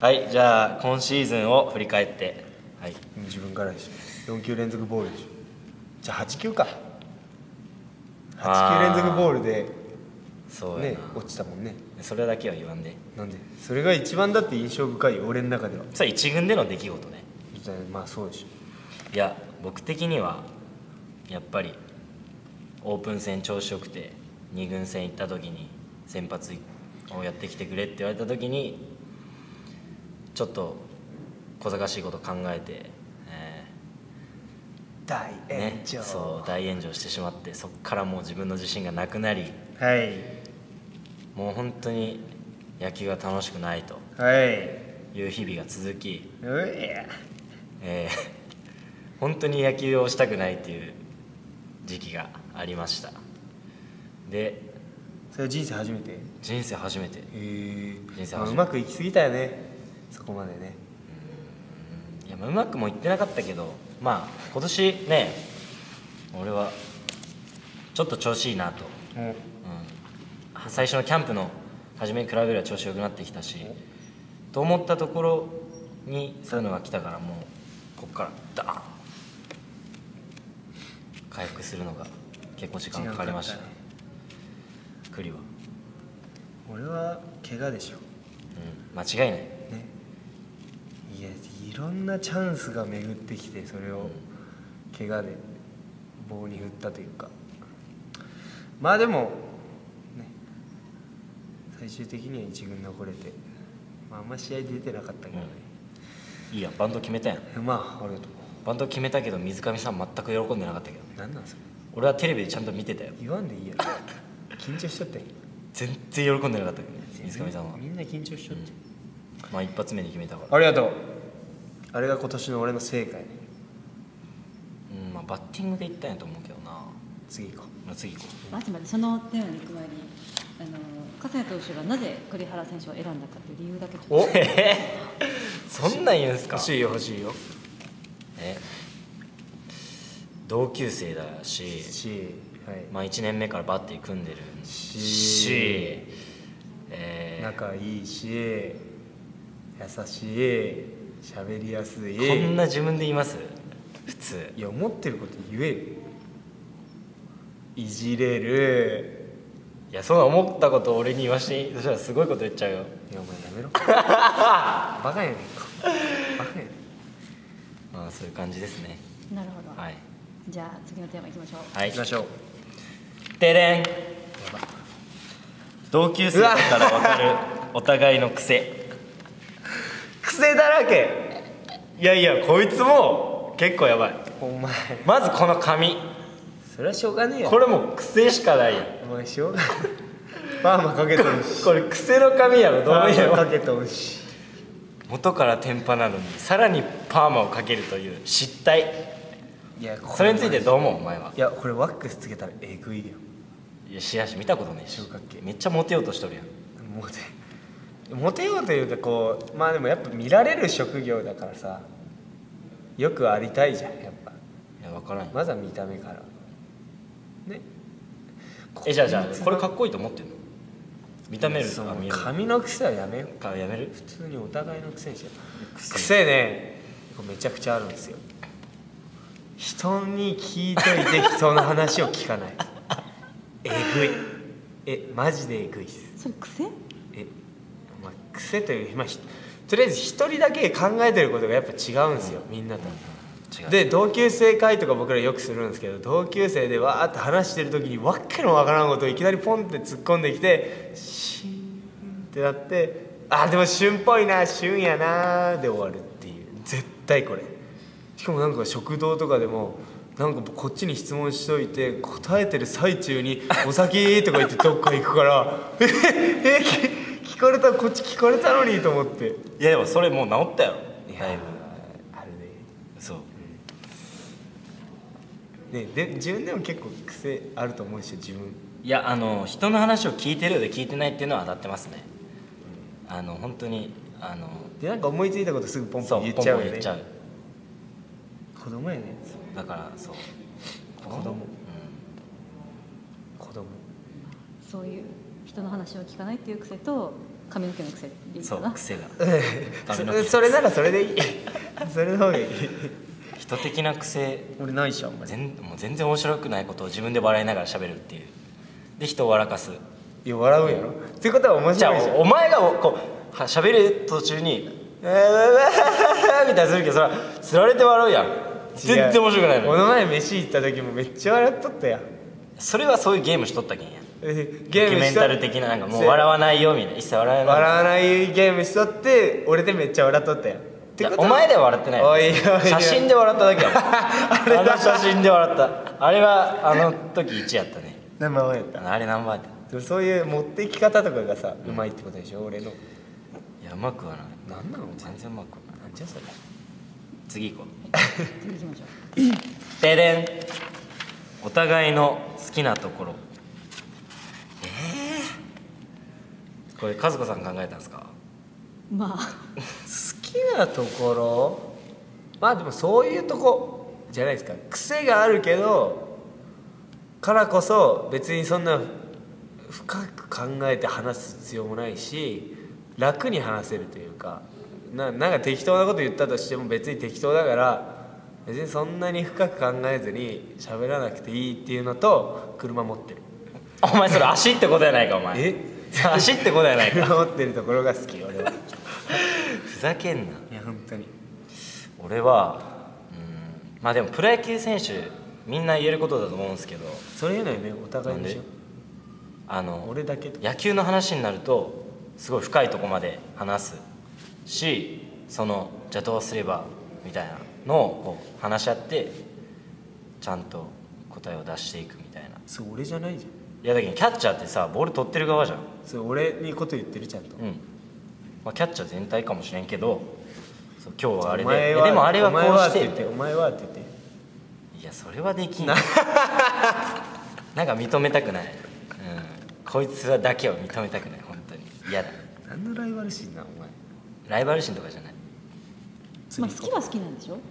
はい、じゃあ今シーズンを振り返って、はい、 自分からでしょ。4球連続ボールでしょ。じゃあ8球か。8球連続ボールでそうやな、 ね、落ちたもんね。 それだけは言わんで。 なんでそれが一番だって印象深い俺の中では。 さあ一軍での出来事ね。 まあそうでしょ。いや僕的にはやっぱりオープン戦調子よくて2軍戦行った時に先発をやってきてくれって言われた時にちょっと小賢しいこと考えて、 大炎上、 ね、そう大炎上してしまって、そこからもう自分の自信がなくなり、 はい、 もう本当に野球が楽しくないという日々が続き、本当に野球をしたくないっていう時期がありました。でそれ人生初めて？ 人生初めて。 人生初めて。うまくいきすぎたよね、そこまでね。 いやうまくもいってなかったけど、まあ今年ね俺はちょっと調子いいなと、最初のキャンプの初めに比べれば調子良くなってきたしと思ったところにそういうのが来たから、もうここからダーン回復するのが結構時間かかりましたね。栗は？ 俺は怪我でしょ。 間違いない、 ね、いやいろんなチャンスが巡ってきて、それを怪我で棒に振ったというか、まあでもね、最終的には一軍残れて、まあ、あんま試合出てなかったけどね、 いいや、バント決めたやん。 まあありがとう。 バント決めたけど水上さん全く喜んでなかったけど。 なんなんそれ。 俺はテレビでちゃんと見てたよ。 言わんでいいやろ。緊張しとったよ。 全然喜んでなかったけどね、水上さんは。 みんな緊張しとって、 まあ一発目に決めたから。 ありがとう。あれが今年の俺の成果やね。 まあバッティングでいったんやと思うけどな。 次行こう。次行こう。待って、そのテーマに行く前に笠谷投手がなぜ栗原選手を選んだかっていう理由だけちょっと。 おそんなん言うんすか。 欲しいよ欲しいよ。 同級生だし、 はい、 まあ1年目からバッテリー組んでるし、 仲いいし、優しい、喋りやすい。 こんな自分で言います普通。 いや思ってること言えよ。いじれる。 いやそんな思ったことを俺に言わして、そしたらすごいこと言っちゃうよ。 いやお前やめろ。バカやねんか。バカやねん。 まあそういう感じですね。 なるほど。 はい。 じゃあ次のテーマいきましょう。 はい、 行きましょう。 てれん。同級生だから分かるお互いの癖。癖だらけ。いやいやこいつも結構やばい。 お前まずこの髪、 それはしょうがねえよ。 これもう癖しかないよ。 お前しょうがない。パーマかけとるし。 これ癖の髪やろ。どうパ見てもーマかけとるし。 元から天パなのにさらにパーマをかけるという失態。 いやそれについてどう思うお前は。 いやこれワックスつけたらえぐいよ。 いやしやし見たことねえし。 三角形めっちゃモテようとしとるやん。 モテようというか、こうまあでもやっぱ見られる職業だからさ、よくありたいじゃんやっぱ。 いや分からんよ。 まずは見た目からね。 じゃあこれかっこいいと思ってんの？見た目るその見える髪の癖はやめよう。 やめる？ 普通にお互いの癖にしよう。癖ね、めちゃくちゃあるんですよ。人に聞いといて人の話を聞かない。えぐい。マジでえぐいっす。 それ癖？ まあ、癖という、まあ、とりあえず一人だけ考えてることがやっぱ違うんですよ、みんなと。で同級生会とか僕らよくするんですけど、同級生でわーって話してる時にわけのわからんことをいきなりポンって突っ込んできて、シーンってなって、あでも旬っぽいな、旬やなで終わるっていう。絶対これ。しかもなんか食堂とかでもなんかこっちに質問しといて答えてる最中に「お酒」とか言ってどっか行くから「聞かれた、こっち聞かれたのに」と思って。 いやでもそれもう治ったよ。だいぶあるね。 そうね、で自分でも結構癖あると思うし、自分。 いや人の話を聞いてるようで聞いてないっていうのは当たってますね。本当にでなんか思いついたことすぐポンポンそう言っちゃうよね。 ポンポン言っちゃう。 子供やね。 だからそう子供、子供。 そういう人の話を聞かないっていう癖と髪の毛の癖でいいそかな。 う癖が髪の毛それならそれでいいそれの方がいい人的な癖俺ないしあんまり。 もう全然面白くないことを自分で笑いながら喋るっていうで人を笑かす。 いや笑うやろってことは面じゃ白いじゃん。 あお前がこう喋る途中にみたいなするけどそれはつられて笑うやん。全然面白くないの。 この前飯行った時もめっちゃ笑っとったやん。 それはそういうゲームしとったけんや。 ゲドキュメンタル的ななんかもう笑わないよみたいな一切笑わない。 笑わないゲームしとって俺でめっちゃ笑っとったやん。ってことはお前では笑ってない。 おいおいおい写真で笑っただけやもんあの写真で笑ったあれはあの時1やったね。 ナンバーワンやった。 あれ何番やった。 そういう持っていき方とかがさ、うまいってことでしょ俺の。 いやうまくはない。 なんなのお前。 全然うまくはない。 なんじゃそれ。 次行こ次行きましょう。ででん。お互いの好きなところ。これ和子さん考えたんですか。 う。まあ好きなところ、まあでもそういうとこじゃないですか。癖があるけどからこそ別にそんな深く考えて話す必要もないし、楽に話せるというか、なんか適当なこと言ったとしても別に適当だから別にそんなに深く考えずに喋らなくていいっていうのと、車持ってる。 お前それ足ってことやないかお前。 え足ってことやないか。 車持ってるところが好き俺は。 ふざけんな。 いや本当に。 俺はまあでもプロ野球選手みんな言えることだと思うんですけど、 それ言うのよね、お互いでしょ。俺だけと。 野球の話になるとすごい深いとこまで話すし、そのじゃあどうすればみたいなのをこう話し合ってちゃんと答えを出していくみたいな。 そう俺じゃないじゃん。 いやだけどキャッチャーってさボール取ってる側じゃん。 それ俺にこと言ってるちゃんと。 まあ、キャッチャー全体かもしれんけど、そう今日はあれお前ででもあれはこうしてお前はって言って。 いやそれはできんなんか認めたくない、こいつはだけを認めたくない。本当に嫌だ。 何のライバル心なお前。 ライバル心とかじゃない。 まあ好きは好きなんでしょ。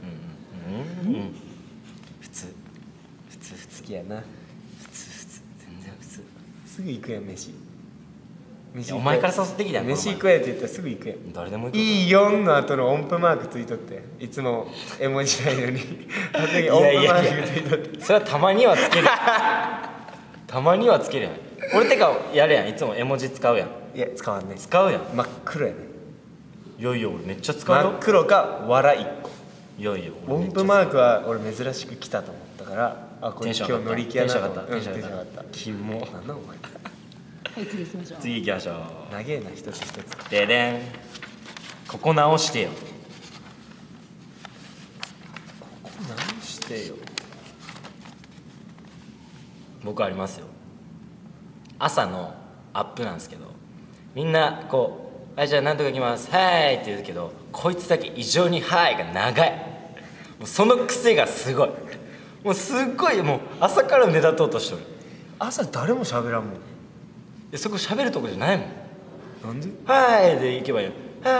普通好きやな。 全然普通。 すぐ行くやん飯。 お前から誘ってきたやん。 飯行くやって言ったらすぐ行くやん。 誰でも行く。 いい4の後の音符マークついとって、いつも絵文字ないのにあの時音符マークついとって。 それはたまにはつけるたまにはつけるやん。俺てかやるやん、いつも絵文字使うやん。 いや使わんね。 使うやん。 真っ黒やね。 いやいや俺めっちゃ使うよ。 真っ黒か笑1個。 いやいや音符マークは俺珍しく来たと思ったから、あこれ今日乗り気やなと思った。 テンション上がっテンション上がったた。 キモ。 なんだお前。 はい次行きましょう。 次行きましょう。 長えな一つ一つ。 ででん。ここ直してよ。 ここ何してよ。 僕ありますよ。朝のアップなんですけど、みんなこう「はいじゃあなんとか行きますはい」って言うけど、こいつだけ異常に「はい」が長い。もうその癖がすごい。もうすっごいもう朝から目立とうとしとる。 朝誰も喋らんもん。 そこ喋るとこじゃないもん。 なんで。 はいで行けばいいよ。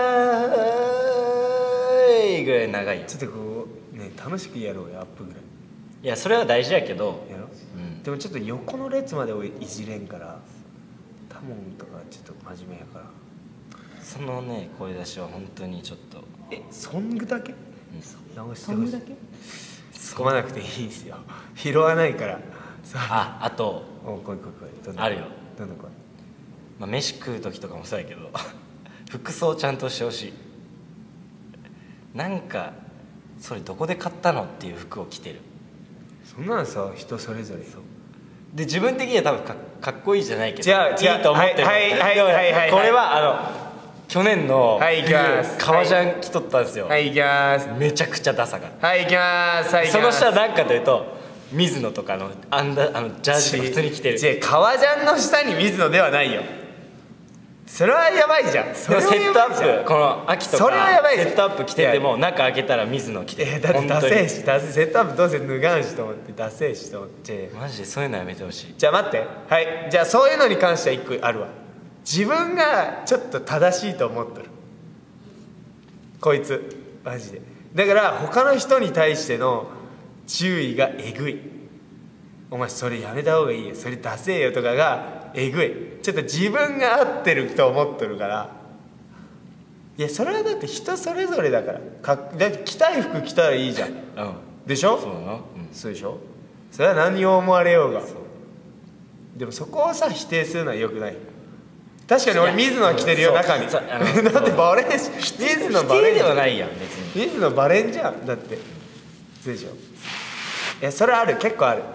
はいぐらい長いよ。 ちょっとこうね楽しくやろうよ、アップぐらいいやそれは大事やけど、 やろ。でもちょっと横の列までをいじれんから、タモンとかちょっと真面目やから。 そのね声出しは本当にちょっとソングだけ直してほしい。 ソングだけ。 突っ込まなくていいんですよ。拾わないからさあとお来い来い来い。どんどんあるよ。 どんどん来い。 まあ、飯食う時とかもそうやけど服装ちゃんとしてほしい。なんかそれどこで買ったのっていう服を着てる。 そんなんさ人それぞれ。 で自分的には多分かっこいいじゃないけど違ういいと思ってる。 はいはいはいはいはいこれは去年のはい行きます革ジャン着とったんですよ、 はい行きます。 めちゃくちゃダサかった。 はい行きますはい行きそのます。 下は何かというと水野とかのジャージとか普通に着てる。 違う革ジャンの下に水野ではないよ。それはやばいじゃん。それはでもセットアやばいじゃんップこの秋とかそれはやばいセットアップ着てても中開けたら水野着てる。 だってダセ本えし、セットアップどうせ脱がんしと思ってダセえしと思って。 当にマジでそういうのやめてほしい。 じゃあ待って、はいじゃあそういうのに関しては一個あるわ。自分がちょっと正しいと思っとるこいつマジで。だから他の人に対しての注意がえぐい。お前それやめた方がいいよ、それダセえよとかがえぐい。ちょっと自分が合ってると思ってるから。いやそれはだって人それぞれだから。だって着たい服着たらいいじゃん。でしょ。 そうだな、 そうでしょ。それは何を思われようが。でもそこをさ否定するのはよくない。確かに俺水野は着てるよ中に。だってバレんし、水野バレんではないやん別に。 水野バレんじゃんだって。そうでしょ。いやそれある、結構ある。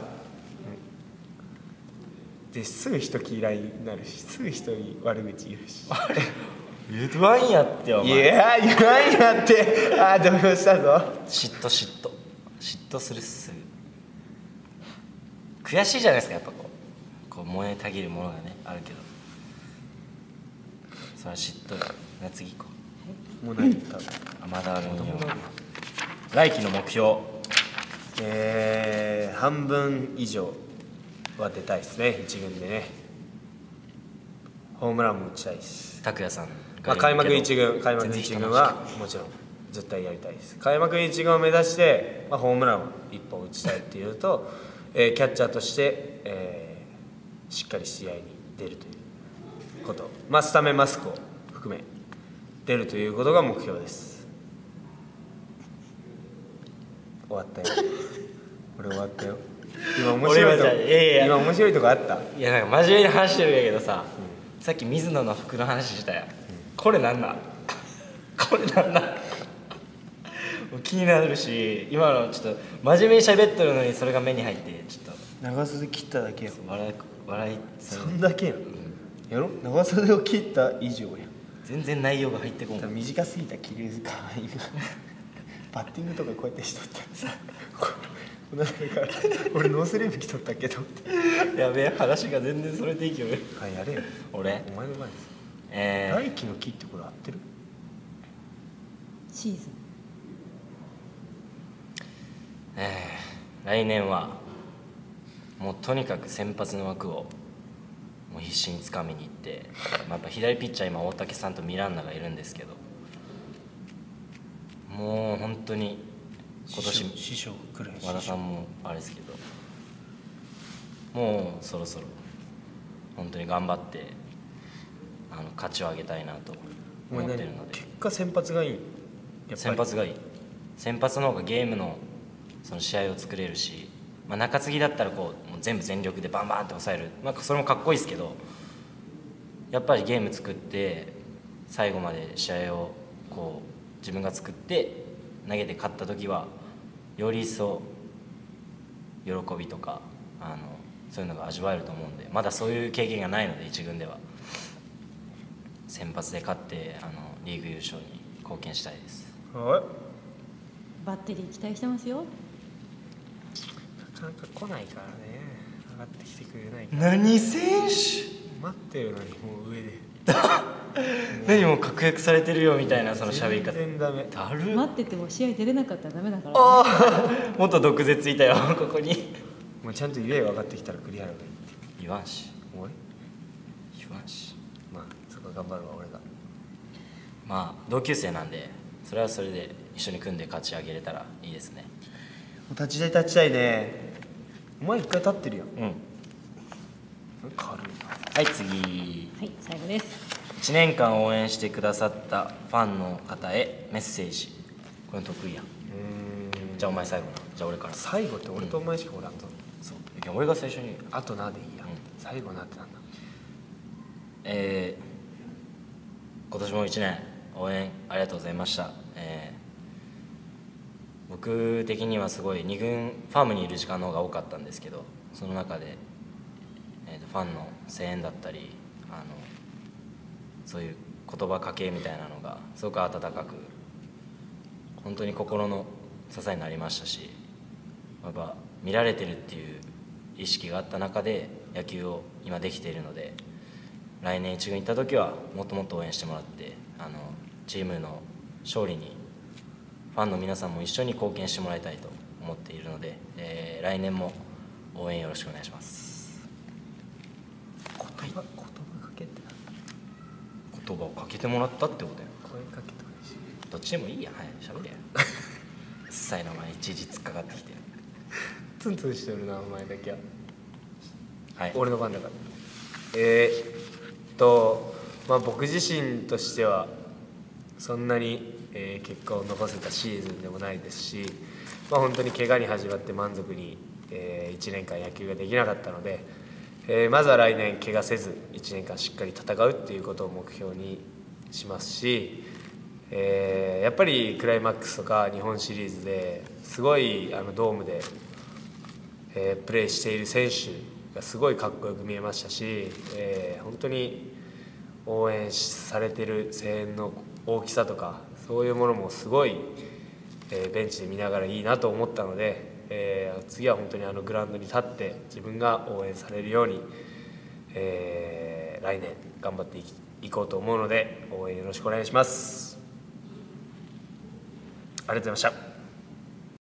ですぐ人嫌いになるし、すぐ人に悪口言うし。 言わんやってお前。 いや言わんやって。ああ動揺したぞ。 嫉妬するっす。悔しいじゃないですかやっぱこう燃えたぎるものがねあるけど、それは嫉妬だ。次行こもう何言った？ まだあるんよ。来季の目標、 半分以上は出たいですね。一軍でねホームランも打ちたいです。 拓也さんまあ、開幕一軍はもちろん絶対やりたいです。開幕一軍を目指して、まあ、ホームランを1本打ちたいっていうと、キャッチャーとして、しっかり試合に出るということ、まあ、スタメンマスクを含め出るということが目標です。終わったよ俺終わったよ。今面白いとこ、今面白いとこあった？ いやなんか真面目に話してるんやけどさ、さっき水野の服の話したやん、これなんなんこれなんなん気になるし、今のちょっと真面目に喋ってるのにそれが目に入ってちょっと長袖切っただけよ。 笑いそんだけやん、やろ。長袖を切った以上やん。 全然内容が入ってこん。 短すぎた切れかわいいなバッティングとかこうやってしとったらさこの中から俺ノースリーブ着とったけどやべえ話が全然それでいいけどはいやれよ俺お前の前です。来季の木ってこれ合ってる？ シーズン来年はもうとにかく先発の枠をもう必死につかみに行って、やっぱ左ピッチャー今大竹さんとミランナがいるんですけど、もう本当に今年師匠くらい和田さんもあれですけど、もうそろそろ本当に頑張って勝ちを上げたいなと思ってるので。 結果先発がいい。やっぱり先発がいい。先発の方がゲームのその試合を作れるし、まあ、中継ぎだったらこうもう全部全力でバンバンって抑える、まあ、それもかっこいいですけど、やっぱりゲーム作って最後まで試合をこう自分が作って投げて勝った時はより一層喜びとかそういうのが味わえると思うんで、まだそういう経験がないので一軍では先発で勝ってリーグ優勝に貢献したいです。 はい、 バッテリー期待してますよ。 なかなか来ないからね。上がってきてくれないから。 何選手待ってるのにもう上で何も確約されてるよみたいなその喋り方。 全然ダメ。 だる待ってても試合出れなかったらダメだからね。 もっと毒舌いたよここに。 もうちゃんと言えば上がってきたら栗原がいいって言わんし俺言わんし、 まあそこ頑張るわ俺が。 まあ同級生なんでそれはそれで一緒に組んで勝ち上げれたらいいですね。 立ちたいね。お前一回立ってるよ。 うん軽いな。 はい次、 はい、最後です。 1年間応援してくださったファンの方へメッセージ。これ得意やん。じゃあお前最後な。じゃあ俺から。 最後って俺とお前しかおらんぞ。 そういや俺が最初に。 あとなでいいや。最後なってなんだ。 今年も1年応援ありがとうございました。僕的にはすごい2軍ファームにいる時間の方が多かったんですけど、その中で、ファンの声援だったりそういう言葉かけみたいなのがすごく温かく本当に心の支えになりましたし、やっぱ見られてるっていう意識があった中で野球を今できているので、来年1軍行った時はもっともっと応援してもらってチームの勝利にファンの皆さんも一緒に貢献してもらいたいと思っているので、来年も応援よろしくお願いします。 言葉かけって言葉をかけてもらったってことや。 声かけとかしどっちでもいいや。はい喋れやうっさいの前いちいち突っかかってきて。 ツンツンしてるなお前だけは。 はい俺の番だから。 僕自身としてはそんなに、結果を残せたシーズンでもないですし、本当に怪我に始まって満足に、1年間野球ができなかったので、まずは来年怪我せず1年間しっかり戦うっていうことを目標にしますし、やっぱりクライマックスとか日本シリーズですごいドームで、プレーしている選手がすごいかっこよく見えましたし、本当に応援されてる声援の大きさとかそういうものもすごい、ベンチで見ながらいいなと思ったので、次は本当にグラウンドに立って自分が応援されるように、来年頑張っていこうと思うので応援よろしくお願いします。ありがとうございました。